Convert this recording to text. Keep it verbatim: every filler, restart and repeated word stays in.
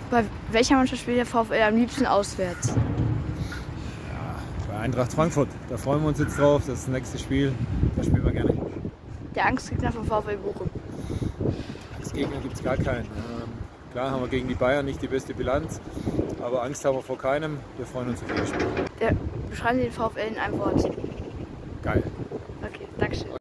Bei welcher Mannschaft spielt der VfL am liebsten auswärts? Ja, bei Eintracht Frankfurt. Da freuen wir uns jetzt drauf. Das ist das nächste Spiel. Da spielen wir gerne. Der Angstgegner vom VfL Bochum. Als Gegner gibt es gar keinen. Ähm, klar haben wir gegen die Bayern nicht die beste Bilanz, aber Angst haben wir vor keinem. Wir freuen uns auf jedes Spiel. Der, beschreiben Sie den VfL in einem Wort. Geil. Okay, Dankeschön.